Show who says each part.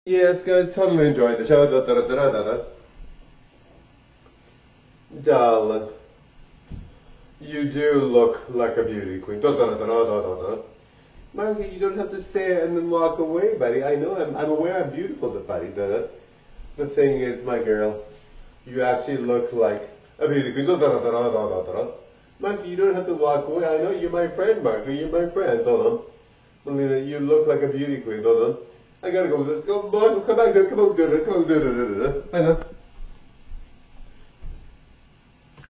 Speaker 1: Yes, guys, totally enjoyed the show. Darling, you do look like a beauty queen. Margaret, you don't have to say it and then walk away, buddy. I know, I'm aware I'm beautiful, buddy. The thing is, my girl, you actually look like a beauty queen. Margaret, you don't have to walk away. I know you're my friend, Margaret. You're my friend. Melina, you look like a beauty queen. I gotta go. Let's go, boy. Come back. Come on. I know.